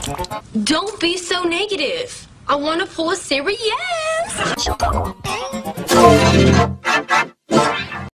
Don't be so negative. I want to pull a Cyra yes.